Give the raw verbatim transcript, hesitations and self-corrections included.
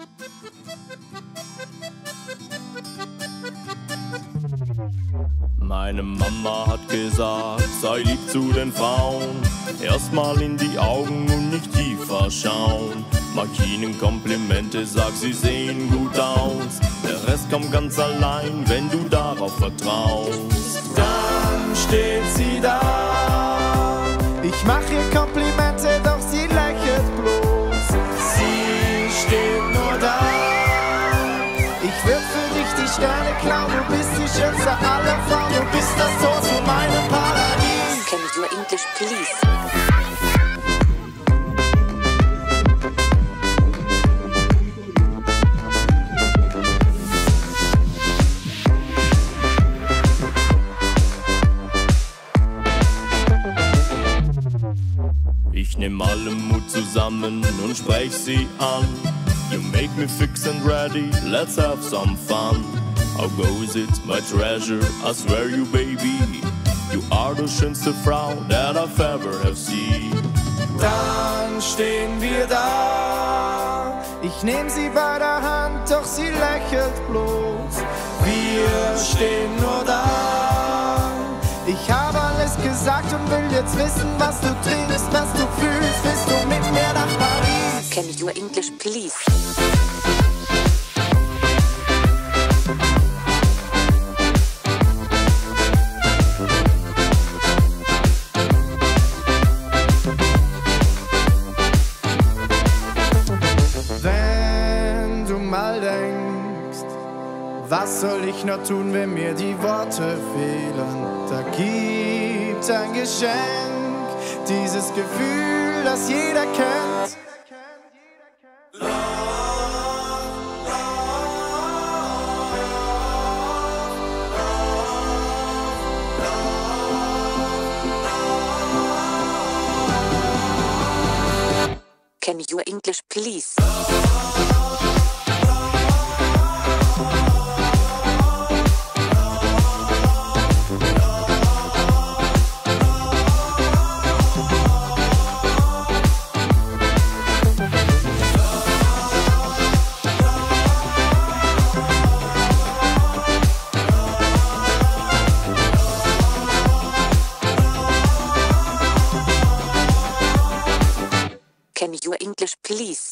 Meine Mama hat gesagt, sei lieb zu den Frauen, erstmal in die Augen und nicht tiefer schauen. Mag ihnen Komplimente, sag, sie sehen gut aus, der Rest kommt ganz allein, wenn du darauf vertraust. Dann steht sie da, ich mach ihr Komplimente, doch sie lächelt bloß. Sie steht nur da, ich würd für dich die Sterne klauen, du bist die schönste aller Frauen, du bist das Tor zu meinem Paradies. Can you do English, please? Ich nehm alle Mut zusammen und sprech sie an. You make me fix and ready, let's have some fun. How goes it, my treasure, I swear you baby, you are die schönste Frau that I've ever have seen. Dann stehen wir da, ich nehm sie bei der Hand, doch sie lächelt bloß. Wir stehen nur da, ich habe alles gesagt und will jetzt wissen, was du trinkst, was du fühlst. Willst du mit mir nach Paris? Can you do English, please? Wenn du mal denkst, was soll ich noch tun, wenn mir die Worte fehlen? Da gibt's ein Geschenk, dieses Gefühl, das jeder kennt. Can you do English, please? Can you do English, please?